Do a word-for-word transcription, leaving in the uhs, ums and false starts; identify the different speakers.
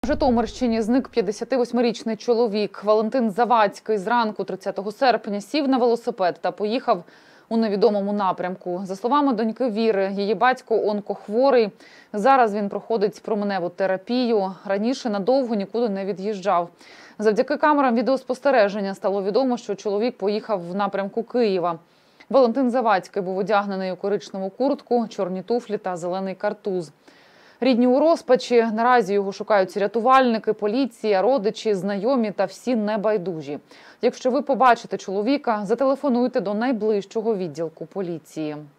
Speaker 1: В Житомирщині зник п'ятдесятивосьмирічний чоловік. Валентин Завадський зранку тридцятого серпня сів на велосипед та поїхав у невідомому напрямку. За словами доньки Віри, її батько онкохворий. Зараз він проходить променеву терапію. Раніше надовго нікуди не від'їжджав. Завдяки камерам відеоспостереження стало відомо, що чоловік поїхав в напрямку Києва. Валентин Завадський був одягнений у коричневу куртку, чорні туфлі та зелений картуз. Рідні у розпачі. Наразі його шукають рятувальники, поліція, родичі, знайомі та всі небайдужі. Якщо ви побачите чоловіка, зателефонуйте до найближчого відділку поліції.